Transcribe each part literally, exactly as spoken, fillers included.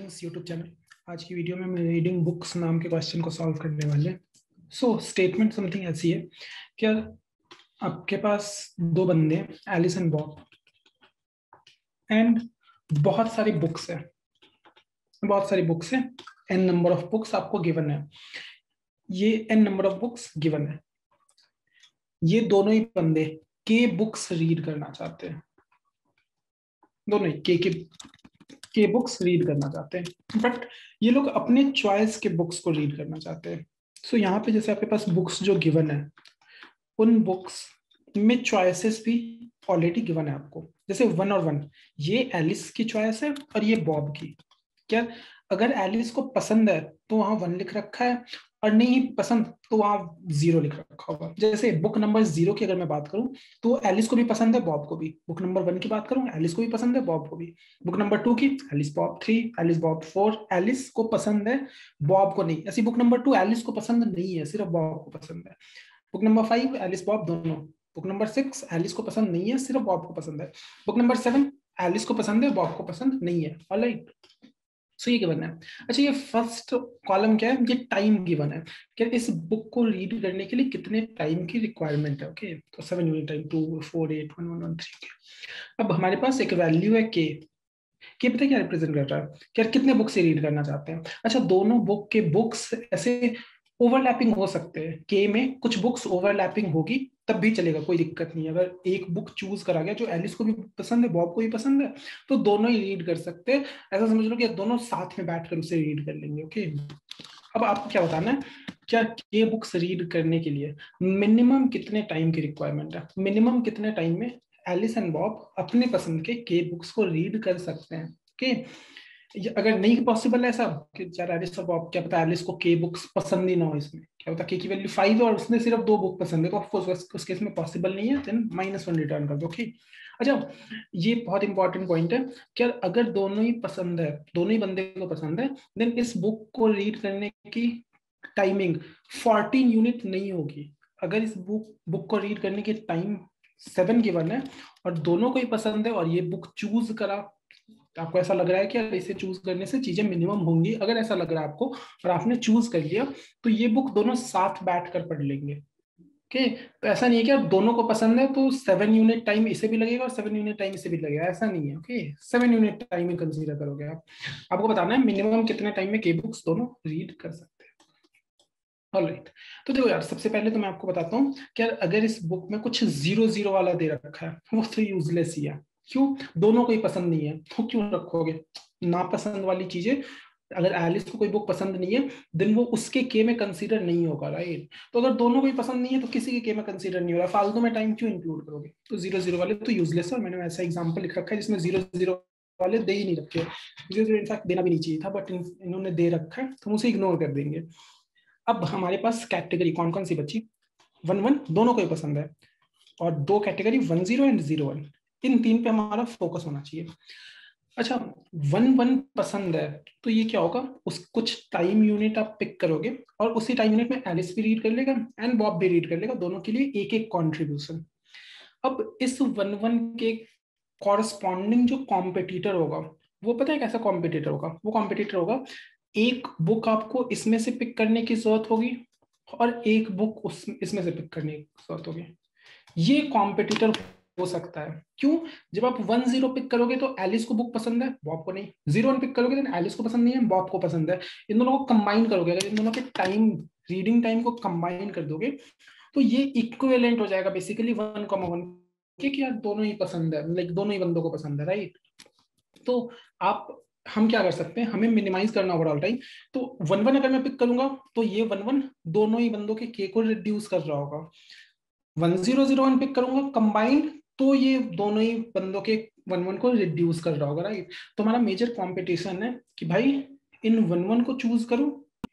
Learnings YouTube channel. आज की video में हम रीडिंग बुक्स नाम के क्वेश्चन को सॉल्व करने वाले हैं। सो स्टेटमेंट समथिंग ऐसी है कि आपके पास दो बंदे एलिस एंड बॉब एंड बहुत सारी बुक्स है बहुत सारी बुक्स है एन नंबर ऑफ बुक्स आपको गिवन है। ये N number of books given है। ये दोनों ही बंदे के बुक्स रीड करना चाहते हैं। दोनों ही के के के बुक्स रीड करना चाहते हैं, बट ये लोग अपने चॉइस के बुक्स को रीड करना चाहते हैं। सो so, यहाँ पे जैसे आपके पास बुक्स जो गिवन है, उन बुक्स में चॉइसेस भी ऑलरेडी गिवन है आपको। जैसे वन और वन, ये एलिस की चॉइस है और ये बॉब की। क्या अगर एलिस को पसंद है तो वहां वन लिख रखा है, और नहीं पसंद तो वहां जीरो लिख रखा होगा। जैसे बुक नंबर जीरो की अगर मैं बात करूं तो एलिस को भी पसंद है, बॉब को भी। बुक नंबर वन की बात करूं, एलिस को भी पसंद है, बॉब को भी। बुक नंबर टू की, Alice Bob three, Alice Bob four, Alice को पसंद है, बॉब को नहीं। ऐसी बुक नंबर टू एलिस को पसंद नहीं है, सिर्फ बॉब को पसंद है। Book number five, Alice Bob दोनों। बुक नंबर सिक्स, एलिस को पसंद नहीं है, सिर्फ बॉब को पसंद है। बुक नंबर सेवन, एलिस को पसंद है, बॉब को पसंद नहीं है। ऑलराइट, सो ये गिवन है। अच्छा, ये फर्स्ट कॉलम क्या है? ये टाइम गिवन है कि इस बुक को रीड करने के लिए कितने टाइम की रिक्वायरमेंट है। ओके, तो seven unit time, two four eight one one one three. अब हमारे पास एक वैल्यू है के के पता है क्या रिप्रेजेंट कर रहा है? कि यार कितने बुक से रीड करना चाहते हैं। अच्छा, दोनों बुक के बुक्स ऐसे ओवरलैपिंग हो सकते हैं। के में कुछ बुक्स ओवरलैपिंग होगी तब भी चलेगा, कोई दिक्कत नहीं है। अगर एक बुक चूज करा गया जो एलिस को भी पसंद है, बॉब को भी पसंद है, तो दोनों ही रीड कर सकते हैं। ऐसा समझ लो कि दोनों साथ में बैठकर उसे रीड कर लेंगे। ओके, अब आपको क्या बताना है? क्या ये बुक्स रीड करने के लिए मिनिमम कितने टाइम की रिक्वायरमेंट है? मिनिमम कितने टाइम में एलिस एंड बॉब अपने पसंद के के बुक्स को रीड कर सकते हैं। ओके, अगर नहीं पॉसिबल है ऐसा कि यार एलिस और बॉब, क्या पता एलिस को के बुक्स पसंद ही ना हो, इसमें क्या होता है के की वैल्यू फाइव है और उसने सिर्फ दो बुक पसंद है, तो ऑफकोर्स उस केस में पॉसिबल नहीं है, देन माइनस वन रिटर्न कर दो। ओके, अच्छा, ये बहुत इंपॉर्टेंट पॉइंट है कि अगर दोनों ही पसंद है, दोनों ही बंदे को पसंद है, देन इस बुक को रीड करने की टाइमिंग फोर्टीन यूनिट नहीं होगी। अगर इस बुक बुक को रीड करने की टाइम सेवन गिवन है और दोनों को ही पसंद है और ये बुक चूज करा, आपको ऐसा लग रहा है कि इसे चूज करने से चीजें मिनिमम होंगी, अगर ऐसा लग रहा है आपको और आपने चूज कर लिया, तो ये बुक दोनों साथ बैठ कर पढ़ लेंगे। ओके, तो ऐसा नहीं है कि आप दोनों को पसंद है तो सेवन यूनिट टाइम इसे भी लगेगा और सेवन यूनिट टाइम इसे भी लगेगा, ऐसा नहीं है। ओके, सेवन यूनिट टाइम ही कंसीडर करोगे आप। आपको बताना है मिनिमम कितने टाइम में के बुक्स दोनों रीड कर सकते हैं। ऑलराइट, तो देखो यार, सबसे पहले तो मैं आपको बताता हूँ कि अगर इस बुक में कुछ जीरो जीरो वाला दे रखा है, वो तो यूजलेस ही है। क्यों? दोनों को ही पसंद नहीं है, तो क्यों रखोगे? नापसंद वाली चीजें, अगर एलिस को कोई बुक पसंद नहीं है, देन वो उसके के में कंसीडर नहीं होगा, राइट? तो अगर दोनों को ही पसंद नहीं है तो किसी के के में कंसीडर नहीं हो रहा, फालतू में टाइम क्यों इंक्लूड करोगे? तो जीरो जीरो वाले तो यूजलेस है, और मैंने ऐसा एग्जाम्पल लिख रखा है जिसमें जीरो जीरो वाले दे ही नहीं रखे। जीरो जीरो इनफैक्ट देना भी नहीं चाहिए था, बट इन्होंने दे रखा है तो हम उसे इग्नोर कर देंगे। अब हमारे पास कैटेगरी कौन कौन सी बची? वन वन दोनों को ही पसंद है, और दो category one zero and zero one, इन तीन पे हमारा फोकस होना चाहिए। अच्छा, वन वन पसंद है तो ये क्या होगा, उस कुछ टाइम यूनिट आप पिक करोगे और उसी टाइम यूनिट में एलिस भी रीड कर लेगा एंड बॉब भी रीड कर लेगा, दोनों के लिए एक एक कॉन्ट्रीब्यूशन। अब इस वन वन के कॉरस्पॉन्डिंग जो कॉम्पिटिटर होगा, वो पता है कैसा कॉम्पिटिटर होगा? वो कॉम्पिटिटर होगा, एक बुक आपको इसमें से पिक करने की जरूरत होगी और एक बुक उस इसमें से पिक करने की जरूरत होगी। ये कॉम्पिटिटर हो सकता है। क्यों? जब आप वन जीरो पिक करोगे तो एलिस को बुक पसंद है, बॉब को नहीं। जीरो वन पिक करोगे तो एलिस को पसंद नहीं है, बॉब को पसंद है। इन दोनों को कंबाइन करोगे, अगर इन दोनों के टाइम, रीडिंग टाइम को कंबाइन कर दोगे, तो ये इक्विवेलेंट हो जाएगा बेसिकली वन कॉमा वन के, कि यार दोनों ही पसंद है, लाइक दोनों ही बंदों को पसंद है, राइट? तो आप, हम क्या कर सकते हैं, हमें मिनिमाइज करना ओवरऑल टाइम। तो वन वन अगर मैं पिक करूंगा तो ये वन वन दोनों ही बंदों के के को रिड्यूस कर रहा होगा। One zero zero one pick करूंगा कंबाइंड, तो ये दोनों ही बंदों के वन वन को रिड्यूस कर रहा होगा, राइट? तो हमारा मेजर कॉम्पिटिशन है कि भाई इन वन वन को चूज करूं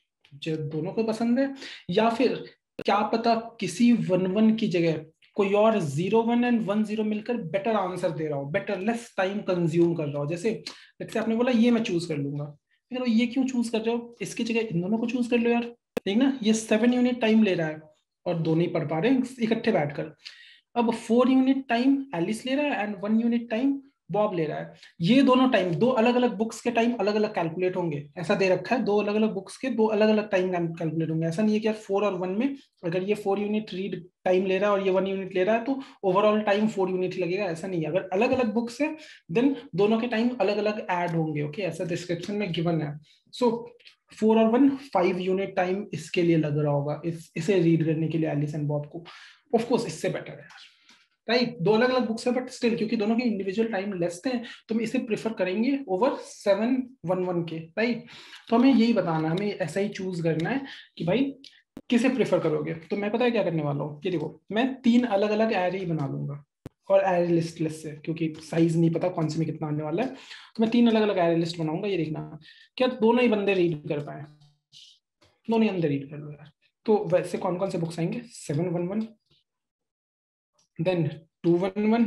जो दोनों को पसंद है, या फिर क्या पता किसी वन वन की जगह कोई और zero one and one zero मिलकर बेटर आंसर दे रहा हो, बेटर लेस टाइम कंज्यूम कर रहा हो। जैसे जैसे आपने बोला ये मैं चूज कर लूंगा, फिर ये क्यों चूज कर रहे हो? इसकी जगह इन दोनों को चूज कर लो यार, ठीक ना? ये सेवन यूनिट टाइम ले रहा है और दोनों ही पढ़ पा रहे हैं इकट्ठे बैठकर। अब फोर यूनिट टाइम एलिस ले रहा है and one unit time Bob ले रहा है। ये दोनों टाइम, दो अलग अलग बुक्स के टाइम अलग अलग कैलकुलेट होंगे, ऐसा दे रखा है, दो अलग अलग बुक्स के दो अलग अलग टाइम कैलकुलेट होंगे। ऐसा नहीं है कि यार फोर और वन में अगर ये फोर यूनिट रीड टाइम ले रहा है और ये वन यूनिट ले रहा है तो ओवरऑल टाइम फोर यूनिट लगेगा, ऐसा नहीं है। अगर अलग अलग बुक्स है देन दोनों के टाइम अलग अलग ऐड होंगे। ओके, ऐसा डिस्क्रिप्शन में गिवन है। सो फोर और वन फाइव यूनिट टाइम इसके लिए लग रहा होगा, इस इसे रीड करने के लिए एलिस एंड बॉब को। ऑफ कोर्स इससे बेटर है यार, राइट। दो अलग अलग बुक्स है बट स्टिल क्योंकि दोनों के इंडिविजुअल टाइम लेस थे तो हम इसे प्रेफर करेंगे ओवर सेवन वन वन के, राइट। तो हमें यही बताना है, हमें ऐसा ही चूज करना है कि भाई किसे प्रेफर करोगे। तो मैं पता है क्या करने वाला हूँ, ये देखो मैं तीन अलग अलग एरे ही बना लूंगा और एरे लिस्ट लिस्ट से, क्योंकि साइज नहीं पता कौन से में कितना आने वाला है, तो मैं तीन अलग अलग एरे लिस्ट बनाऊंगा। ये देखना क्या दोनों ही बंदे रीड कर पाए, दोनों ही बंदे रीड कर लो यार। तो वैसे कौन कौन से बुक्स आएंगे, seven one one, then two one one,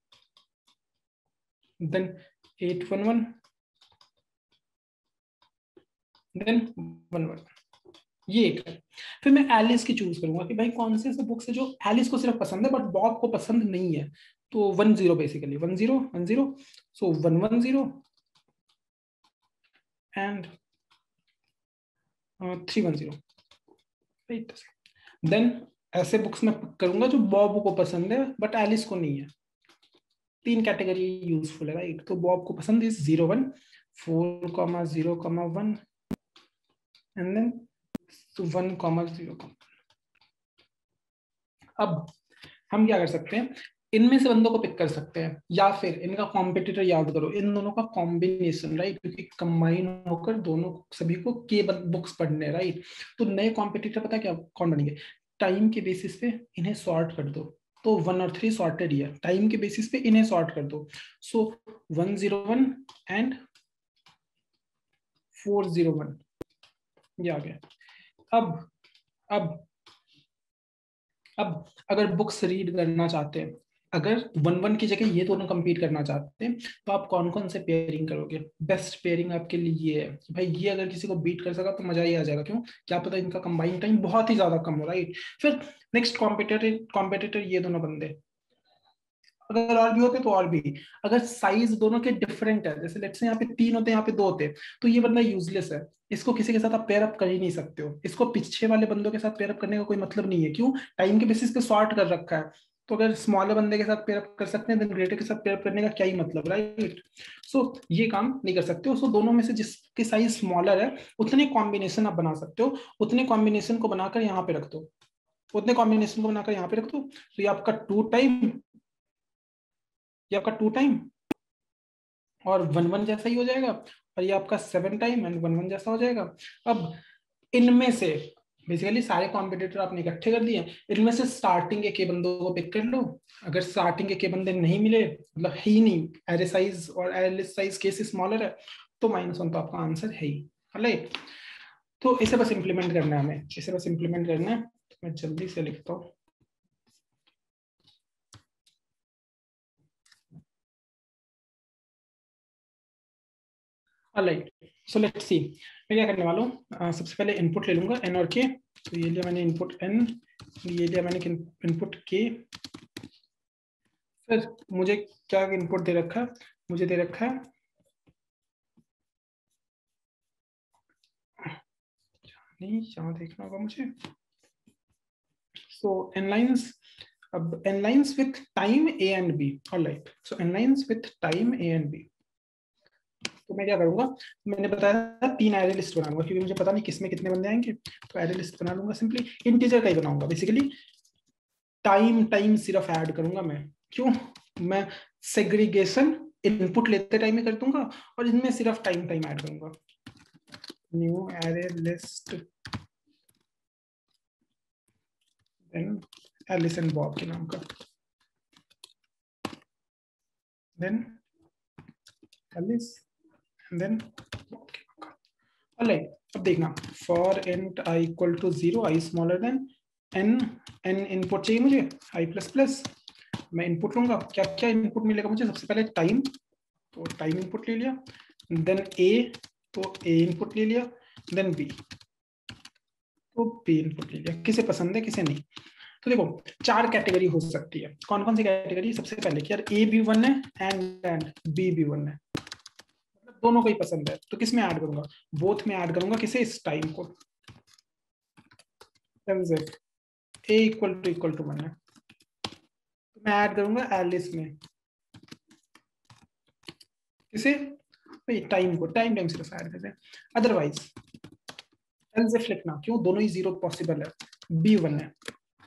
then eight one one, then one one, ये एक है। फिर मैं एलिस की चूज करूंगा कि भाई कौन से बुक्स है जो एलिस को सिर्फ पसंद है बट बॉब को पसंद नहीं है। तो one zero basically, one zero one zero, so one one zero and three one zero, right. Then ऐसे बुक्स में करूंगा जो बॉब को पसंद है बट एलिस को नहीं है। तीन कैटेगरी यूजफुल है, राइट। तो बॉब को पसंद is zero one, four comma zero comma one and then one comma zero. अब हम क्या कर सकते हैं, इनमें से बंदों को पिक कर सकते हैं या फिर इनका कॉम्पिटिटर याद करो, इन दोनों का कॉम्बिनेशन, राइट, क्योंकि कंबाइन होकर दोनों सभी को के बुक्स पढ़ने, राइट। तो नए कॉम्पिटिटर पता क्या कौन बनेंगे, टाइम के बेसिस पे इन्हें सॉर्ट कर दो। तो वन और थ्री सॉर्टेड ही है, टाइम के बेसिस पे इन्हें सॉर्ट कर दो। So one zero one and four zero one, ये आ गया। अब अब अब अगर बुक्स रीड करना चाहते हैं, अगर वन वन की जगह ये दोनों कंपीट करना चाहते हैं तो आप कौन कौन से पेयरिंग करोगे। बेस्ट पेयरिंग आपके लिए ये है कि भाई ये अगर किसी को बीट कर सका तो मजा ही आ जाएगा। क्यों, क्या पता इनका कंबाइन टाइम बहुत ही ज्यादा कम हो, राइट। फिर नेक्स्ट कॉम्पिटिटर कॉम्पिटिटर ये दोनों बंदे, अगर और भी होते तो और भी। अगर साइज दोनों के डिफरेंट है, जैसे लेट्स से यहाँ पे तीन होते हैं यहाँ पे दो होते, तो ये बंदा यूजलेस है, इसको किसी के साथ आप पेयर अप कर ही नहीं सकते हो। इसको पीछे वाले बंदों के साथ पेयर अप करने का कोई मतलब नहीं है। क्यों, टाइम के बेसिस पे सॉर्ट कर रखा है। तो अगर स्मॉलर बंदे के साथ पेयर अप कर सकते हैं देन ग्रेटर के साथ पेयर अप करने का क्या ही मतलब, राइट। सो ये काम नहीं कर सकते हो। सो दोनों में से जिसकी साइज स्मॉलर है उतने कॉम्बिनेशन आप बना सकते हो, उतने कॉम्बिनेशन को बनाकर यहाँ पे रख दो, उतने कॉम्बिनेशन को बनाकर यहाँ पे रख दो। तो ये आपका टू टाइम, ये आपका टू टाइम और वन वन जैसा ही हो जाएगा, और ये आपका seven time and one one जैसा हो जाएगा। अब इनमें से बेसिकली सारे कॉम्पिटिटर आपने इकट्ठे कर दिए, इनमें से स्टार्टिंग के के बंदों को पिक कर लो। अगर स्टार्टिंग के के बंदे नहीं मिले, मतलब है ही नहीं, एरे साइज और एरे लिस्ट साइज के से स्मॉलर है, तो माइनस वन तो आपका आंसर है ही, राइट। तो इसे बस इंप्लीमेंट करना है हमें, इसे बस इंप्लीमेंट करना है। तो मैं जल्दी से लिखता हूँ। राइट, सो लेट्स सी मैं क्या करने वाला हूँ। सबसे पहले इनपुट ले लूंगा एन और के। तो ये लिया मैंने इनपुट एन, ये लिया मैंने इनपुट के। फिर मुझे क्या इनपुट दे रखा है, मुझे दे रखा है नहीं, यहाँ देखना होगा मुझे। सो एन लाइंस, अब N lines with time A and B, alright. So N lines with time A and B. तो मैं क्या करूंगा, मैंने बताया था तीन एरे लिस्ट बनाऊंगा क्योंकि मुझे पता नहीं किसमें कितने बंदे आएंगे। तो एरे लिस्ट बना लूंगा, सिंपली इंटीजर का ही बनाऊंगा बेसिकली। टाइम टाइम सिर्फ ऐड करूंगा मैं, क्यों, मैं सेग्रीगेशन इनपुट लेते टाइम ही कर दूंगा और इनमें सिर्फ टाइम टाइम ऐड करूंगा। New array list then Alice and Bob के नाम का, देन एलिस देन बॉब के नाम का, ऑलराइट। अब देखना, for int I equal to zero, I smaller than N, N input चाहिए मुझे आई प्लस प्लस। मैं इनपुट लूंगा, क्या क्या इनपुट मिलेगा मुझे, सबसे पहले टाइम, तो टाइम इनपुट ले लिया। देन ए, तो ए इनपुट ले लिया। देन बी, तो बी इनपुट ले लिया। किसे पसंद है किसे नहीं। तो देखो चार कैटेगरी हो सकती है। कौन कौन सी कैटेगरी? सबसे पहले कि यार ए भी वन है एंड एंड बी भी वन है, दोनों को ही पसंद है, तो किस में ऐड करूंगा? बोथ में ऐड करूंगा। किसे? इस टाइम को। A equal to equal to one है तो मैं ऐड करूंगा एलिस में। किसे? भाई टाइम को, टाइम टाइम सिर्फ ऐड करते हैं। अदरवाइज एल्स लिखना, क्यों? दोनों ही जीरो पॉसिबल है, बी वन है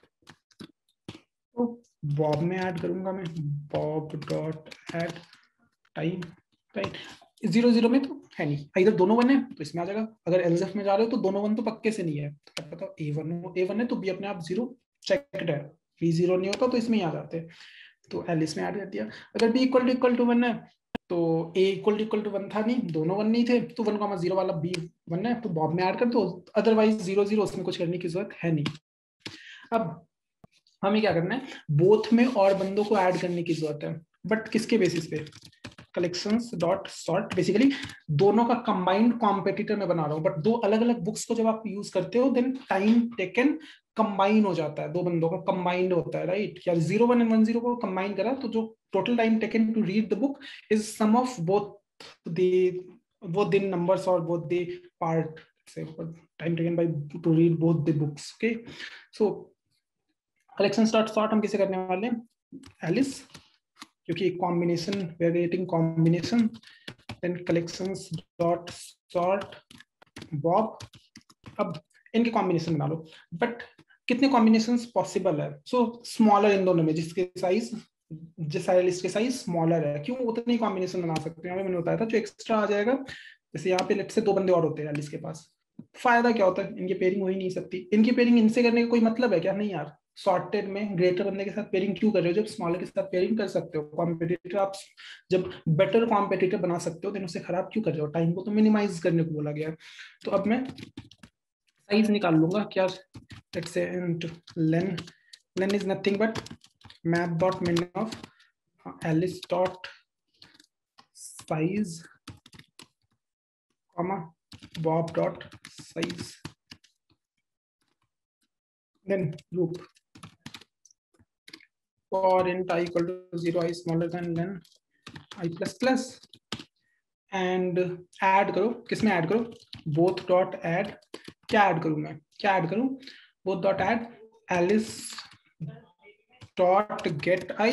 तो बॉब में ऐड करूंगा मैं। Bob dot add time, right? Zero zero में तो है नहीं, इधर दोनों वन है तो इसमें आ जाएगा। अगर एलजेफ में जा रहे हो तो दोनों वन तो पक्के से नहीं है, तो क्या पता ए वन हो, ए वन है तो बी अपने आप जीरो चेक्ड है, बी जीरो नहीं होता तो इसमें ही आ जाते, तो एलिस में ऐड कर दिया। अगर B equal to equal to one है तो A equal to equal to one था नहीं, दोनों वन नहीं थे, तो वन कॉमा जीरो वाला बी वन है तो बॉब में ऐड कर दो। अदरवाइज जीरो जीरो उसमें कुछ करने की जरूरत है नहीं। अब हमें क्या करना है? बोथ में और बंदों को ऐड करने की जरूरत है, बट किसके बेसिस पे? Collections dot sort. बेसिकली दोनों का कंबाइंड कॉम्पिटिटर में बना रहा हूं, बट दो अलग अलग बुक्स को जब आप यूज करते हो देन टाइम टेकन कंबाइन हो जाता है, दो बंदों का कंबाइंड होता है, राइट? या zero one and one zero को कंबाइन करा तो जो total time taken to read the book is sum of both the both the numbers or both the part, say time taken by to read both the books. Okay, so collections dot sort हम किसे करने वाले हैं? Alice, क्योंकि combination we are creating combination. Then collections dot sort Bob. अब इनके combination बना लो, बट कितने कॉम्बिनेशंस पॉसिबल है? सो स्मॉलर इन दोनों में, जिसके साइज जिस सारे लिस्ट के साइज स्मॉलर है, क्यों? उतने ही कॉम्बिनेशन बना सकते हैं। मैंने बताया था जो एक्स्ट्रा आ जाएगा, जैसे यहाँ पे लेट से दो बंदे और होते हैं लिस्ट के पास, फायदा क्या होता है? इनकी पेयरिंग हो ही नहीं सकती। इनकी पेयरिंग इनसे करने का कोई मतलब है क्या? नहीं यार। सॉर्टेड में ग्रेटर बंदे के साथ पेयरिंग क्यों कर रहे हो जब स्मॉलर के साथ पेयरिंग कर सकते हो? कॉम्पिटिटर आप जब बेटर कॉम्पिटिटर बना सकते हो देन उसे खराब क्यों कर रहे हो? टाइम को तो मिनिमाइज करने को बोला गया है। तो अब मैं साइज निकाल लूंगा क्या? Let's say len len is nothing but map dot min of Alice dot size comma bob dot size, then loop for int i equal to zero, i smaller than then i plus plus, and add करो। किसमें add करो? both dot add। क्या add करूं मैं? क्या add करूं? both dot add alice dot get i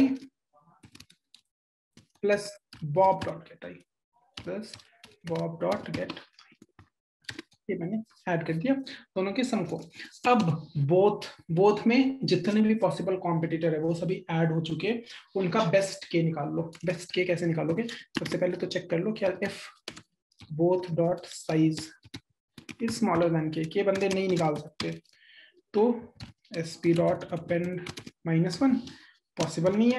plus bob dot get i plus bob dot get, ये मैंने ऐड कर दिया दोनों के सम को। अब बोथ बोथ में जितने भी पॉसिबल कॉम्पिटिटर है वो सभी ऐड हो चुके हैं, उनका बेस्ट के निकाल लो। बेस्ट के कैसे निकालोगे? सबसे पहले तो चेक कर लो क्या if both dot size is smaller than K, K बंदे नहीं निकाल सकते तो S P dot append minus one possible नहीं है,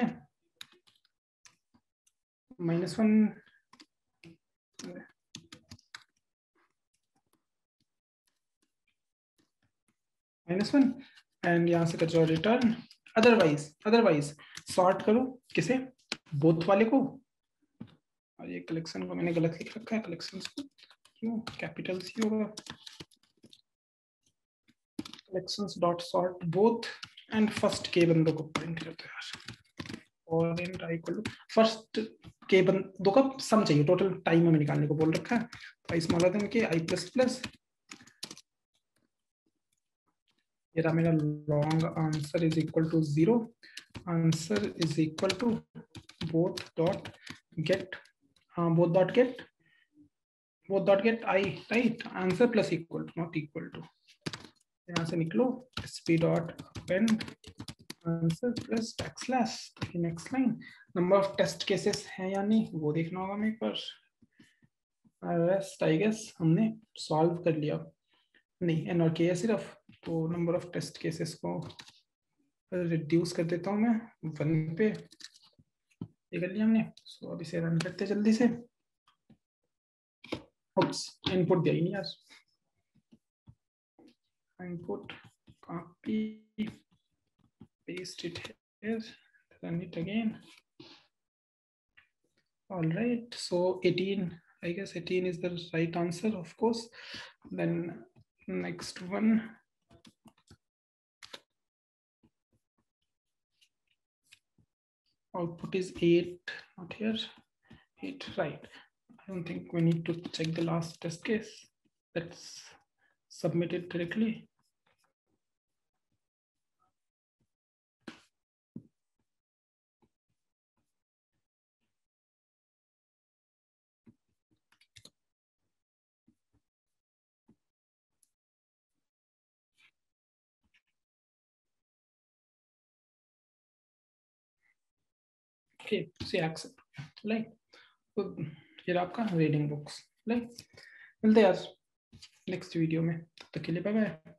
minus one minus one and यहाँ से कचो रिटर्न। अदरवाइज अदरवाइज सॉर्ट करो किसे? बोथ वाले को। और ये कलेक्शन को मैंने गलत लिख रखा है, कलेक्शंस को क्यों कैपिटल सी होगा? Collections dot sort both and first के बंदों को प्रिंट करते हैं यार, और in I equal to first के बंदों का सम चाहिए, टोटल टाइम में निकालने को बोल रखा है। आई स्मॉलर देन के आई प्लस प्लस, ये रहा मेरा long answer is equal to zero, answer is equal to both dot get both dot get both dot get I, right? Answer plus equal to not equal to, यहाँ से निकलो SP dot append answer plus backslash. Next line number of test cases है या नहीं वो देखना होगा मेरे पर। रेस्ट आई गेस हमने सॉल्व कर लिया, नहीं एन और के है सिर्फ, तो नंबर ऑफ टेस्ट केसेस को रिड्यूस कर देता हूं मैं वन पे, ये कर लिया हमने। सो अब इसे रन करते जल्दी से। इनपुट दिया ही नहीं यार, input copy paste it here, run it again. All right, so eighteen, I guess eighteen is the right answer, of course. Then next one, output is eight, not here, eight, right. I don't think we need to check the last test case. Let's submit it directly. Okay, see accept, like फिर आपका reading books, like मिलते हैं यार next video में, तब तक के लिए बाय बाय।